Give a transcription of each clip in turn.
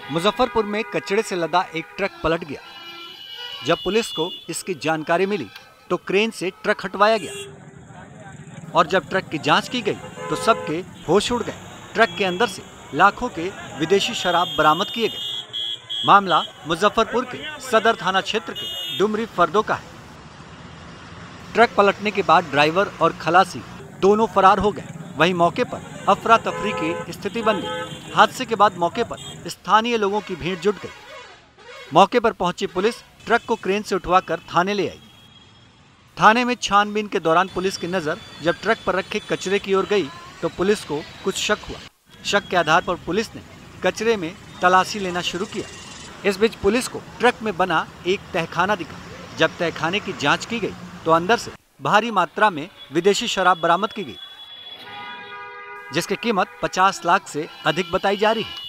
मुजफ्फरपुर में कचरे से लदा एक ट्रक पलट गया। जब पुलिस को इसकी जानकारी मिली तो क्रेन से ट्रक हटवाया गया और जब ट्रक की जांच की गई तो सबके होश उड़ गए। ट्रक के अंदर से लाखों के विदेशी शराब बरामद किए गए। मामला मुजफ्फरपुर के सदर थाना क्षेत्र के डुमरी फर्दों का है। ट्रक पलटने के बाद ड्राइवर और खलासी दोनों फरार हो गए। वहीं मौके पर अफरा तफरी की स्थिति बन गई। हादसे के बाद मौके पर स्थानीय लोगों की भीड़ जुट गई। मौके पर पहुंची पुलिस ट्रक को क्रेन से उठवाकर थाने ले आई। थाने में छानबीन के दौरान पुलिस की नजर जब ट्रक पर रखे कचरे की ओर गई तो पुलिस को कुछ शक हुआ। शक के आधार पर पुलिस ने कचरे में तलाशी लेना शुरू किया। इस बीच पुलिस को ट्रक में बना एक तहखाना दिखा। जब तहखाने की जांच की गई तो अंदर से भारी मात्रा में विदेशी शराब बरामद की गई, जिसकी कीमत 50 लाख से अधिक बताई जा रही है।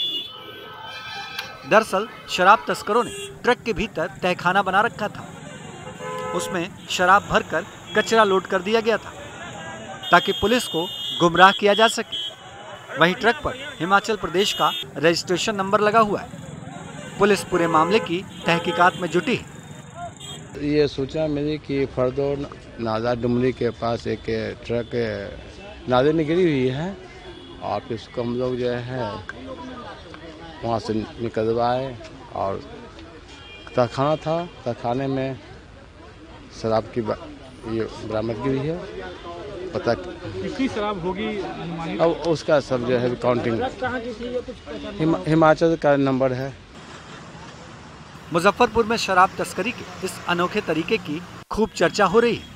दरअसल शराब तस्करों ने ट्रक के भीतर तहखाना बना रखा था। उसमें शराब भरकर कचरा लोड कर दिया गया था ताकि पुलिस को गुमराह किया जा सके। वहीं ट्रक पर हिमाचल प्रदेश का रजिस्ट्रेशन नंबर लगा हुआ है। पुलिस पूरे मामले की तहकीकात में जुटी है। ये सूचना मिली कि फर्दो नाजा डुमरी के पास एक ट्रक नाले में गिरी हुई है और फिर उसको हम लोग जो है वहाँ से निकलवाए और तहखाना था। तहखाने में शराब की ये बरामदगी हुई है। पता कितनी शराब होगी अब उसका सब जो है काउंटिंग हिमाचल का नंबर है। मुजफ्फरपुर में शराब तस्करी के इस अनोखे तरीके की खूब चर्चा हो रही है।